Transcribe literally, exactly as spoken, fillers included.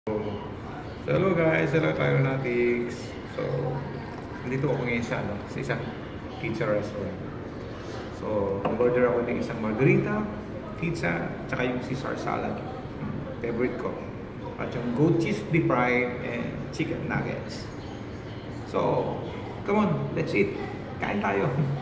So, hello guys, hello tayo natics. So, dito ako ngayon sa, ano, sa isang pizza restaurant. So, nag-order ako ng isang margarita, pizza, tsaka yung Caesar salad. Favorite ko. At yung goat cheese deep fried and chicken nuggets. So, come on, let's eat. Kain tayo.